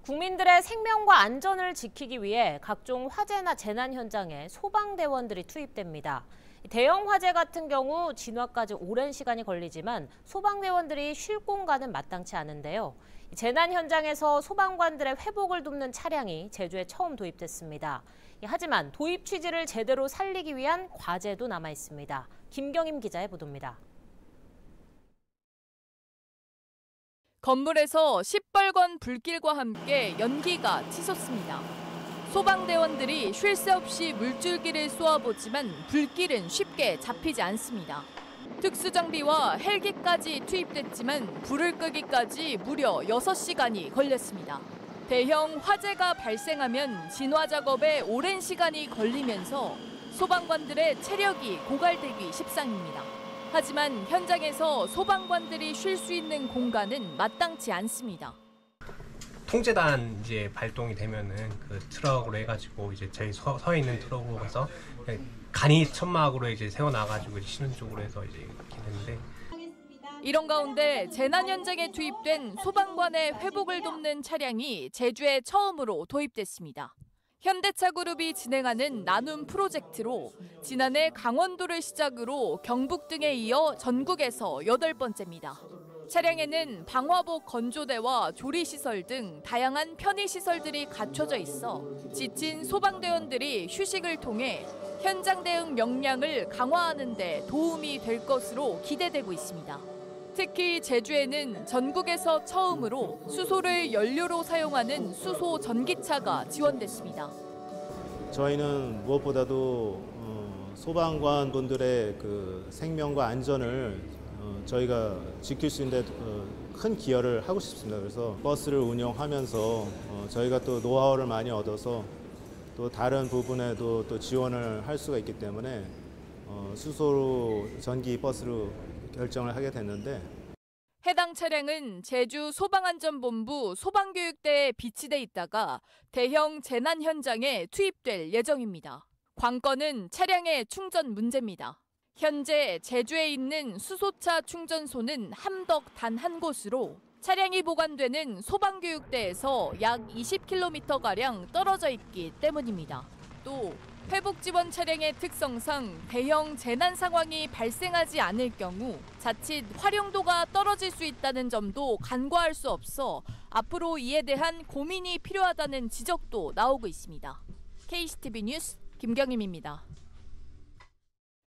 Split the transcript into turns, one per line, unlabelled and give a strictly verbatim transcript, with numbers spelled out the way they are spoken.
국민들의 생명과 안전을 지키기 위해 각종 화재나 재난 현장에 소방대원들이 투입됩니다. 대형 화재 같은 경우 진화까지 오랜 시간이 걸리지만 소방대원들이 쉴 공간은 마땅치 않은데요. 재난 현장에서 소방관들의 회복을 돕는 차량이 제주에 처음 도입됐습니다. 하지만 도입 취지를 제대로 살리기 위한 과제도 남아 있습니다. 김경임 기자의 보도입니다.
건물에서 시뻘건 불길과 함께 연기가 치솟습니다. 소방대원들이 쉴 새 없이 물줄기를 쏘아보지만 불길은 쉽게 잡히지 않습니다. 특수장비와 헬기까지 투입됐지만 불을 끄기까지 무려 여섯 시간이 걸렸습니다. 대형 화재가 발생하면 진화 작업에 오랜 시간이 걸리면서 소방관들의 체력이 고갈되기 십상입니다. 하지만 현장에서 소방관들이 쉴 수 있는 공간은 마땅치 않습니다.
통제단 이제 발동이 되면은 그 트럭으로 해가지고 이제 저희 서, 서 있는 트럭으로 가서 간이 천막으로 이제 세워놔가지고 쉬는 쪽으로 해서 이제 이렇게 됐는데.
이런 가운데 재난 현장에 투입된 소방관의 회복을 돕는 차량이 제주에 처음으로 도입됐습니다. 현대차그룹이 진행하는 나눔 프로젝트로 지난해 강원도를 시작으로 경북 등에 이어 전국에서 여덟 번째입니다. 차량에는 방화복 건조대와 조리시설 등 다양한 편의시설들이 갖춰져 있어 지친 소방대원들이 휴식을 통해 현장 대응 역량을 강화하는 데 도움이 될 것으로 기대되고 있습니다. 특히 제주에는 전국에서 처음으로 수소를 연료로 사용하는 수소 전기차가 지원됐습니다.
저희는 무엇보다도 소방관 분들의 그 생명과 안전을 저희가 지킬 수 있는 데 큰 기여를 하고 싶습니다. 그래서 버스를 운영하면서 저희가 또 노하우를 많이 얻어서 또 다른 부분에도 또 지원을 할 수가 있기 때문에 수소 전기 버스로 결정을 하게 됐는데,
해당 차량은 제주 소방안전본부 소방교육대에 비치돼 있다가 대형 재난 현장에 투입될 예정입니다. 관건은 차량의 충전 문제입니다. 현재 제주에 있는 수소차 충전소는 함덕 단 한 곳으로 차량이 보관되는 소방교육대에서 약 이십 킬로미터가량 떨어져 있기 때문입니다. 또 회복 지원 차량의 특성상 대형 재난 상황이 발생하지 않을 경우 자칫 활용도가 떨어질 수 있다는 점도 간과할 수 없어 앞으로 이에 대한 고민이 필요하다는 지적도 나오고 있습니다. 케이씨티비 뉴스 김경임입니다.